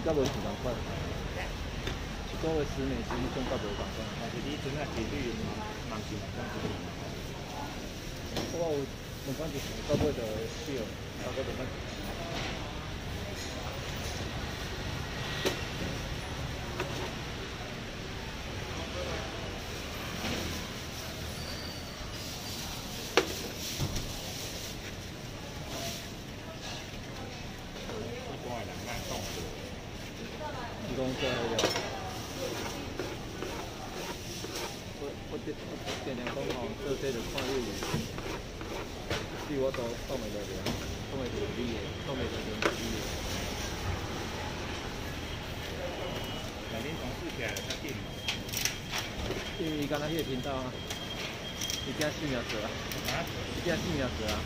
甲无是同款，一个月10年时种甲无同款。 但是你阵啊利率嘛是我有两款就是到尾就少，到尾就较。你讲这个了，我尽量讲吼，做这就看你有，对我都讲袂落了，讲袂着你的，讲袂着你的。 那恁同事起来较紧嘛？ 因为伊敢若迄个频道啊，伊惊性命做啊，伊惊性命做啊。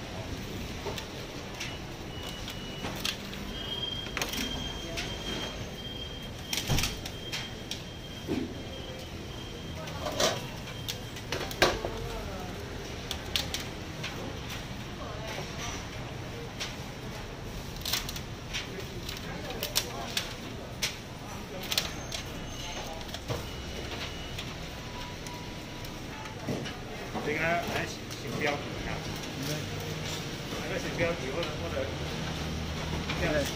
这个来新标题啊，那个新标题或者这样。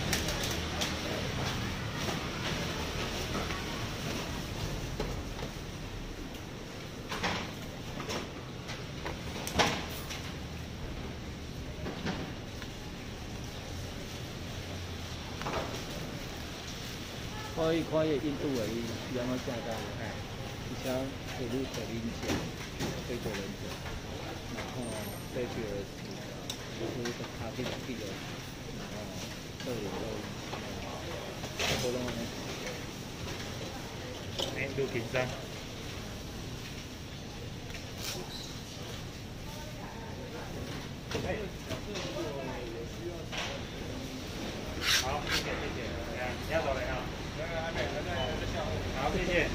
看伊印度的伊安怎写的，而且给你讲，非洲人讲，然后这个就是咖啡机的，然后这里都弄呢。 印度紧张。好，谢谢。你要走了啊？好，谢谢。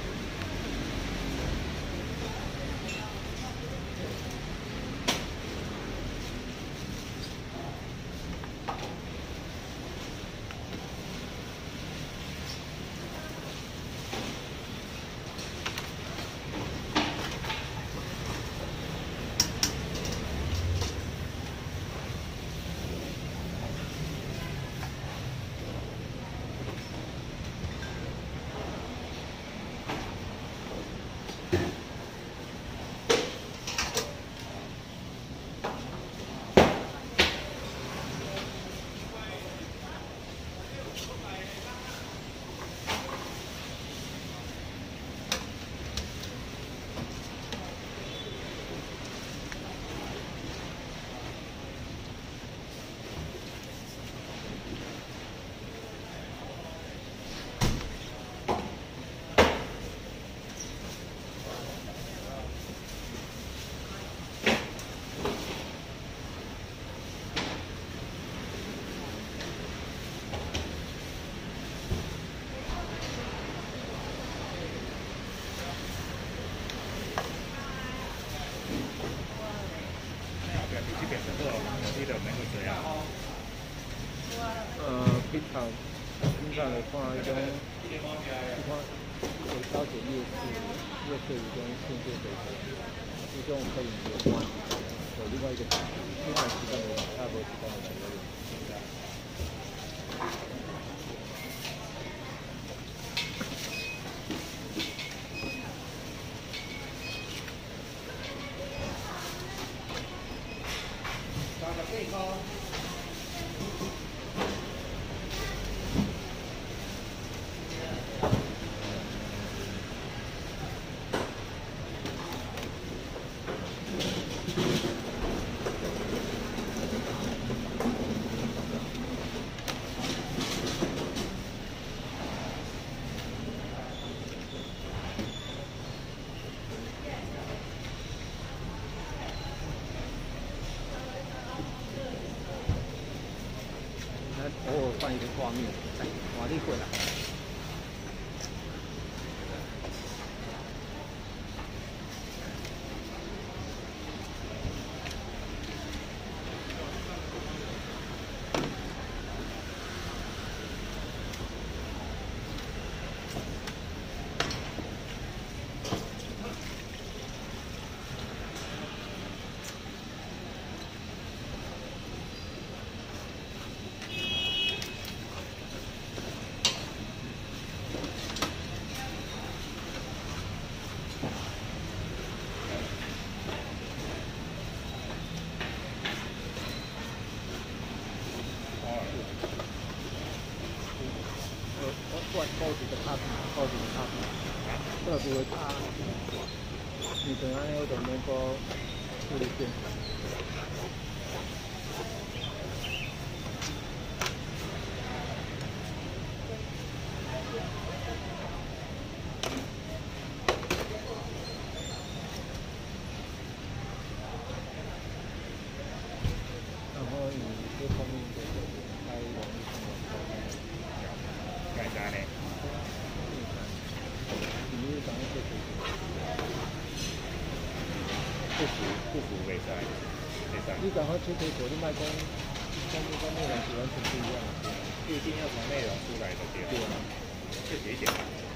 平常来看迄种，你看有高检夜市，夜市有种现金回收，有种可以有关，有另外一个另外时间的差不多时间的那个。偶尔换一个画面，瓦力过来。 高级的卡片，高级的卡片，特别差。你等下有点那个处理线。然后你这方面的开网络上的简单嘞。 你是讲一些不服袂使，袂使。 你赶快出推手，你卖讲跟内容是完全不一样的， 不一定要从内容出来的对。 对啊， 这写一点。